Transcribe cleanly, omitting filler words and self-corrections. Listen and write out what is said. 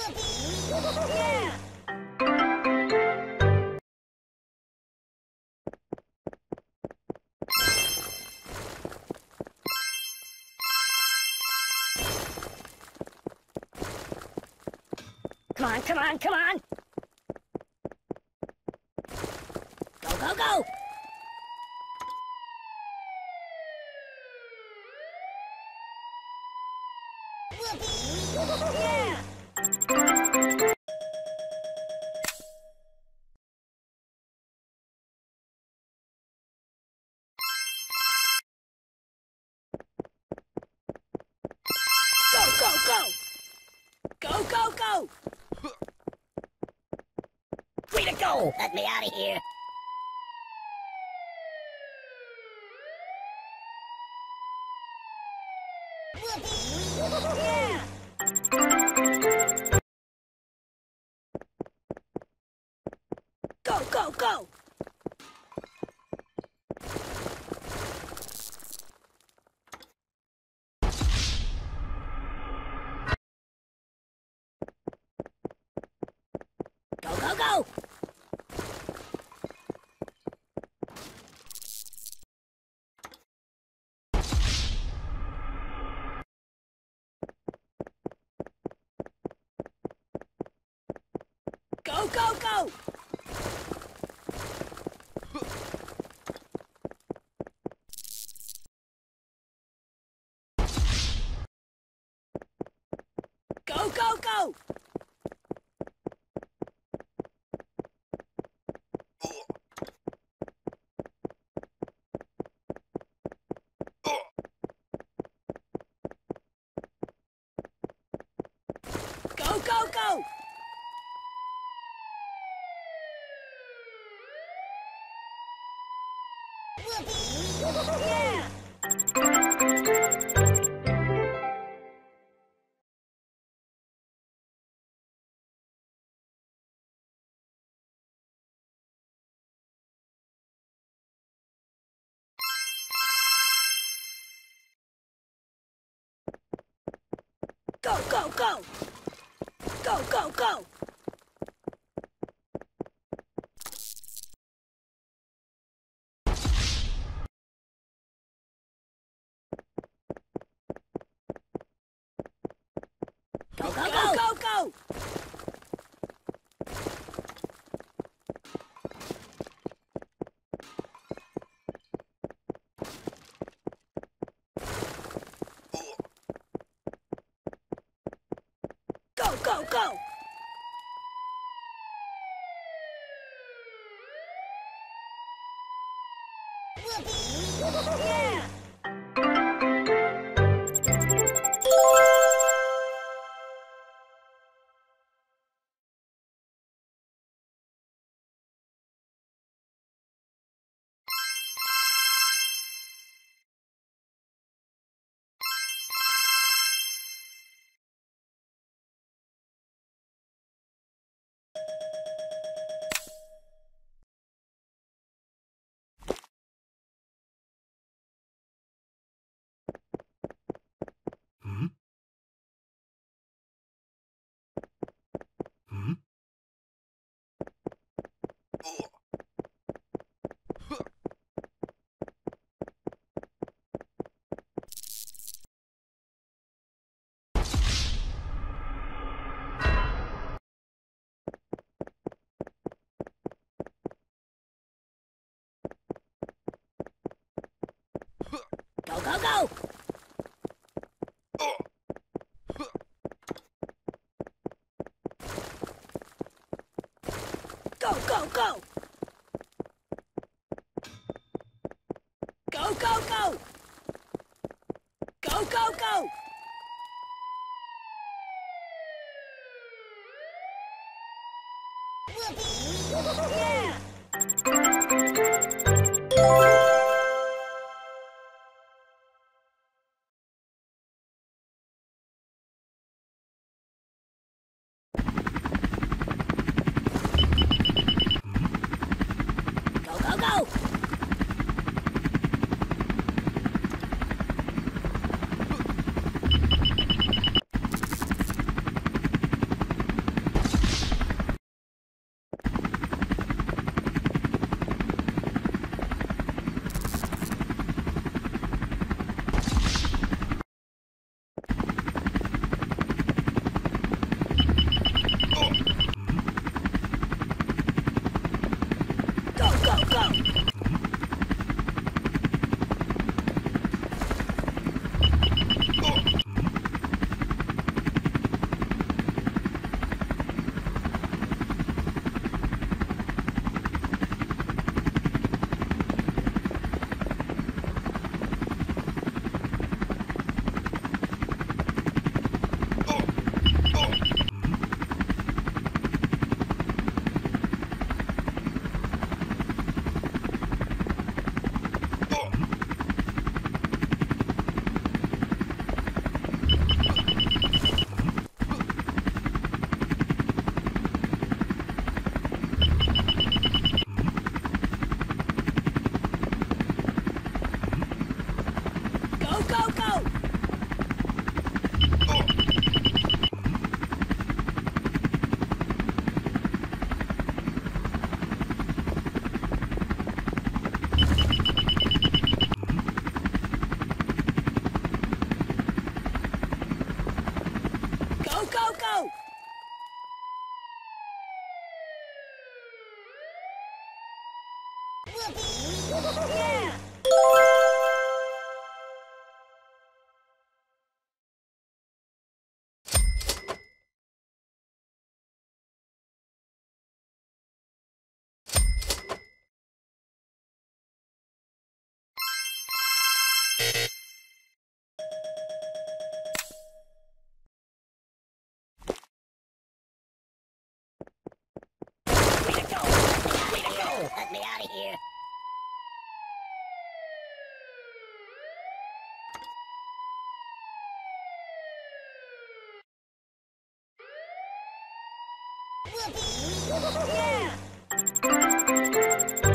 Yeah! Come on, come on, come on! Go, go, go! Yeah! Go, go, go! Go, go, go! Way to go! Let me out of here! Yeah! Go, go, go! Go, go, go! Go, go, go! Go, go, go! Go, go, go! Yeah! Go, go, go! Go, go, go! Go, go, go, go, go! Go, go, go! Yeah! Hmm? Hmm? Go, go, go! Go, go, go! Go, go, go! Go, go, go! Yeah! Go, go, go! Yeah! Let me out of here. Yeah!